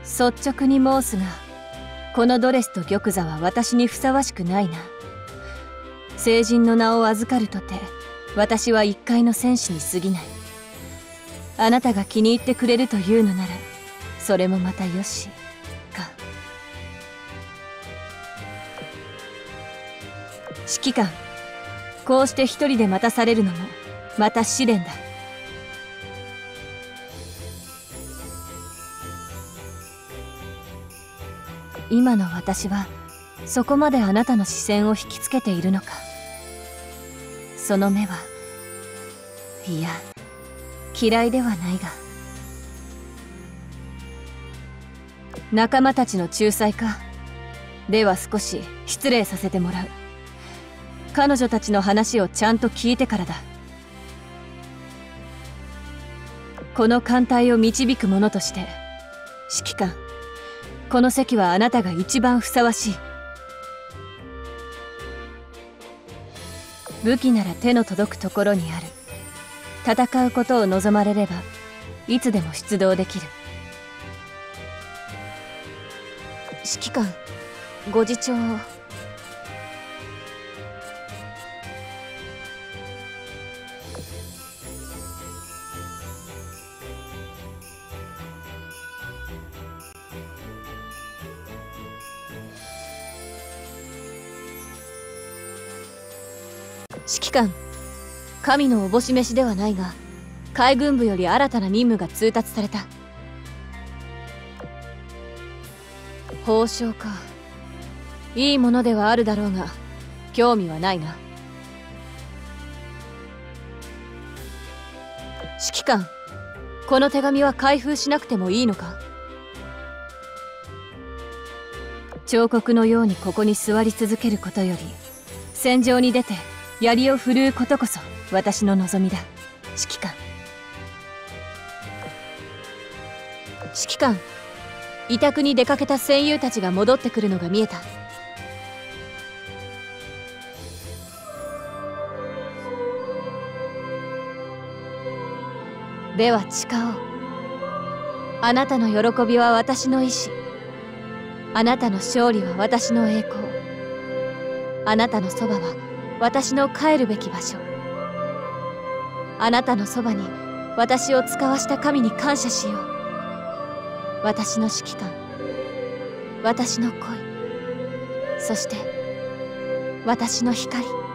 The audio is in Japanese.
率直に申すが、このドレスと玉座は私にふさわしくないな。聖人の名を預かるとて、私は一介の戦士に過ぎない。あなたが気に入ってくれるというのなら、それもまたよしか。指揮官、こうして一人で待たされるのもまた試練だ。今の私はそこまであなたの視線を引きつけているのか。その目は、いや嫌いではないが。仲間たちの仲裁か。では少し失礼させてもらう。彼女たちの話をちゃんと聞いてからだ。この艦隊を導く者として、指揮官、この席はあなたが一番ふさわしい。武器なら手の届くところにある。戦うことを望まれればいつでも出動できる。指揮官、ご自重を。指揮官、神のおぼし飯ではないが、海軍部より新たな任務が通達された。褒章か。いいものではあるだろうが、興味はないな。指揮官、この手紙は開封しなくてもいいのか。彫刻のようにここに座り続けることより、戦場に出て槍を振るうことこそ私の望みだ。指揮官。指揮官、委託に出かけた戦友たちが戻ってくるのが見えた。では誓おう。あなたの喜びは私の意志。あなたの勝利は私の栄光。あなたのそばは私の帰るべき場所。あなたのそばに私を使わした神に感謝しよう。私の指揮官、私の恋、そして私の光。